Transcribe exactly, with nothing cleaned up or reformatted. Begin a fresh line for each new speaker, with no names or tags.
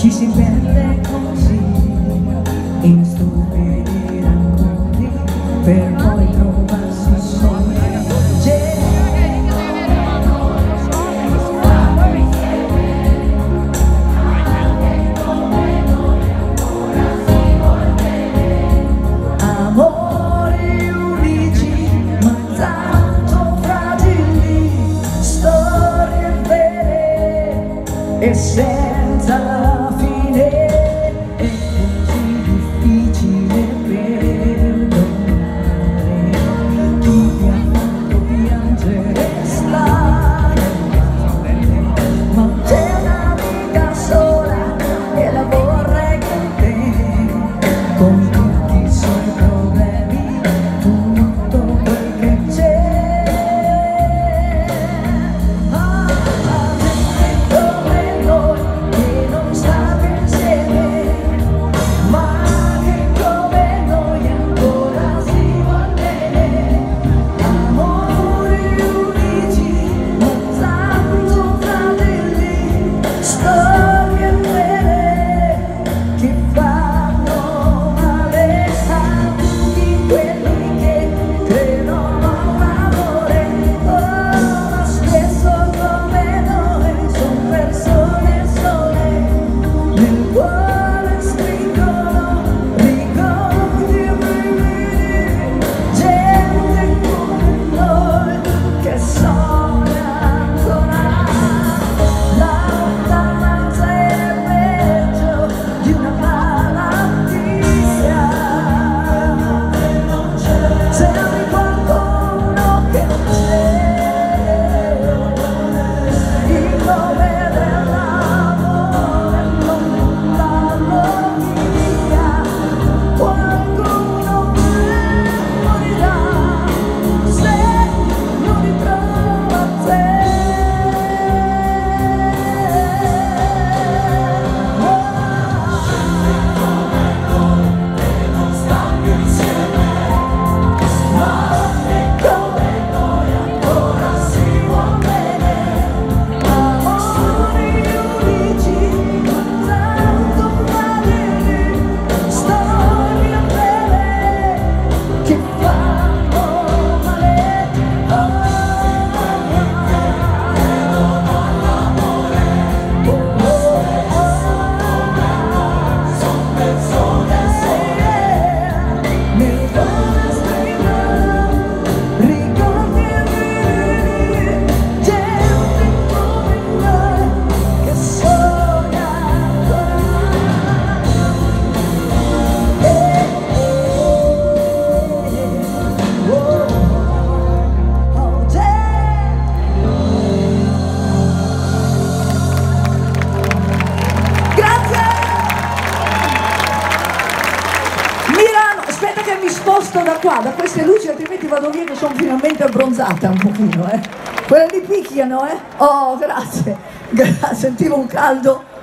ci si perde così in stupidi racconti per poi trovarsi soli. Amori unici ma tanto fragili, storie vere e senza fine, è così difficile perdonare chi ti ha fatto piangere, stare male, ma c'è una vita sola e la vorrei con te, con tutti i suoi problemi, tutto quel che c'è. Mi sposto da qua, da queste luci, altrimenti vado via che sono finalmente abbronzata un pochino, eh. Quelle lì picchiano, eh. Oh, grazie, grazie, sentivo un caldo.